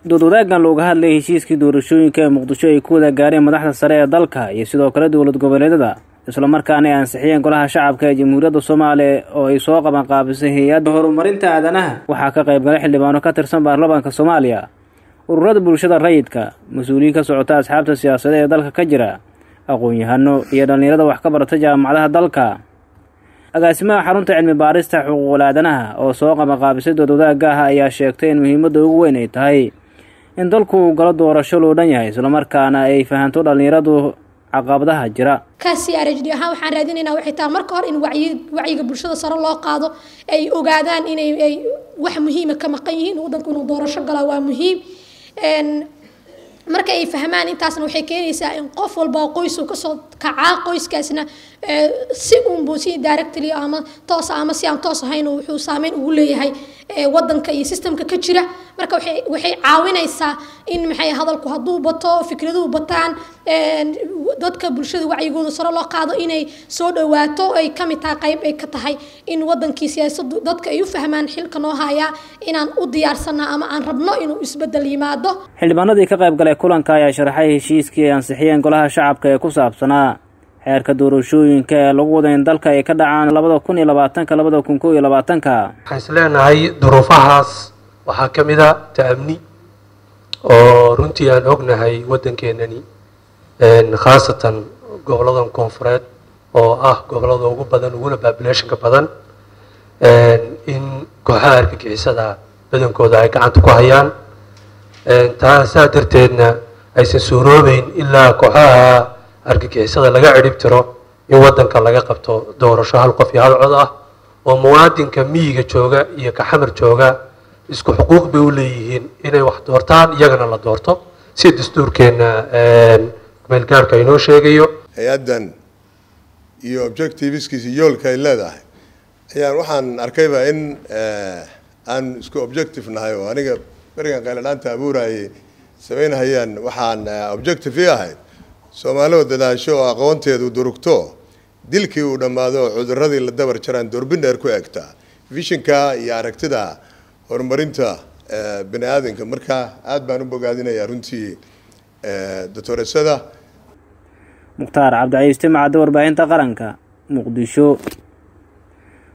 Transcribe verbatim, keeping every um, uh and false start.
doodwadaagan looga hadlay heshiiskii doorashooyinka ee Muqdisho ay ku wada gaareen madaxda sare ee dalka iyo sidoo kale dowlad goboleedyada isla markaana ay ansixiyeen golaha shacabka ee Jamhuuriyadda Soomaaliya oo ay soo qaban qaabisay hay'adda horumarinta aadanaha waxaa ka qayb galay xildhibaano ka tirsan baarlamaanka Soomaaliya ururada bulshada rayidka mas'uuliyiin ka socota asxaabta siyaasadeed ee dalka ka jira aqoon-yahano iyo dhalinyarada wax ka barata jaamacadaha dalka agaasimaha xarunta cilmi baarista xuquuqul aadanaha oo soo qaban qaabisay doodwadaaga ayaa sheegtay in muhiimadda ugu weyn ay tahay in dalku uu galo doorasho loo dhan yahay isla markaana ay fahanto dhalinyaradu caqabadaha jira kaasi aragti ahaan waxaan raadinaynaa waxay tahay marka hore in wacyi wacyiga bulshada sare loo qaado ay ogaadaan inay ay wax muhiim ah ka maqan yihiin wadanku inuu doorasho galo waa muhiim een marka ay fahmaan intaasna waxay keenaysaa in qof walba qoys uu ka soo kacaa qoyskaasna si uun buu si directly ama toos ama si aan toos ahayn wuxuu saameyn ugu leeyahay wadanka iyo systemka ka jira marka waxay waxay caawinaysaa in maxay hadalku haduu bato fikraduhu bataan dadka bulshada wacyigooda sare loo qaado inay soo dhawaato ay kamid tahay qayb ay ka tahay in wadankii siyaasaddu dadka ay u fahmaan xilka noo haya inaan u diyaarsana ama aan rabno inuu isbedel yimaado xildhibaanadii ka qayb galay kulanka ayaa sharaxay heshiiskii ay ansixiyeen golaha shacabka ee ku saabsanaa xeerka doorashooyinka ee lagu wada in dalka ay ka dhacaan labada kun iyo labaatanka labada kun iyo labaatanka waxaan isleenahay duruufahaas waxaa ka mid ah ta'amni oo runtii aan ognahay waddankeenani khaasatan goboladan koonfureed oo ah gobolada ugu badan uguna populationka badan in kooxaha argagixisada badankooda ay gacanta ku hayaan taasaa darteedna aysan suuroobeyn ilaa kooxaha argagixisada laga cirib tiro in waddanka laga qabto doorasho hal qof iyo hal cod ah oo muwaadinka miyiga jooga iyo ka xamar jooga isku xuquuq bay u leeyihiin inay wax doortaan iyagana la doorto si dastuurkeena meelgaarka inoo sheegayo hay-addan iyo objectiveskiisa yoolka ay leedahay ayaan waxaan arkayba in aan isku objective nahay oo aniga berigan qayladhaanta abuurayay samaynahayaan waxaan objective i ahayd Soomaalidu dadaasho oo aqoonteedu durugto dilkii uu dhamaado cudurradii la dabar jaraan doorbidheer ku eegtaa visionka iyo aragtida horumarinta bini'aadanka marka aad baan u bogaadinayaa runtii doctoresada Mukhtaar Cabdi Ciise Macad warbaahinta qaranka Muqdisho.